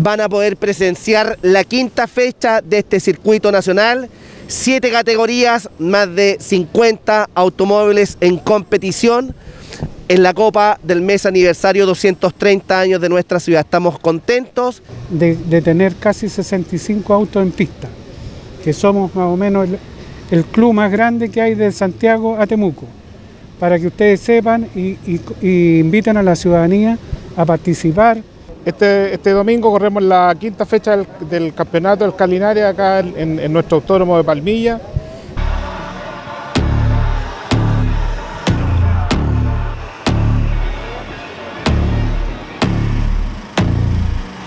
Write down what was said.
van a poder presenciar la quinta fecha de este circuito nacional, 7 categorías, más de 50 automóviles en competición en la Copa del mes aniversario 230 años de nuestra ciudad. Estamos contentos de tener casi 65 autos en pista, que somos más o menos el club más grande que hay de Santiago a Temuco, para que ustedes sepan y inviten a la ciudadanía a participar. Este domingo corremos la quinta fecha del campeonato del Calinari acá en nuestro autódromo de Palmilla.